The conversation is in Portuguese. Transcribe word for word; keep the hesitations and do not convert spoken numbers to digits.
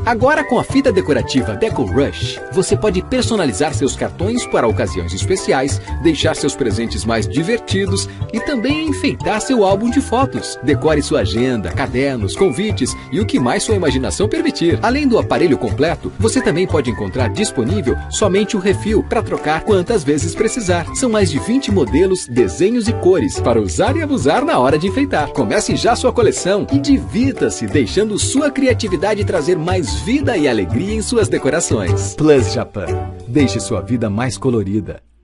Agora com a fita decorativa Deco Rush, você pode personalizar seus cartões para ocasiões especiais, deixar seus presentes mais divertidos e também enfeitar seu álbum de fotos. Decore sua agenda, cadernos, convites e o que mais sua imaginação permitir. Além do aparelho completo, você também pode encontrar disponível somente o refil para trocar quantas vezes precisar. São mais de vinte modelos, desenhos e cores para usar e abusar na hora de enfeitar. Comece já sua coleção e divirta-se, deixando sua criatividade trazer mais vida e alegria em suas decorações. Plus Japan. Deixe sua vida mais colorida.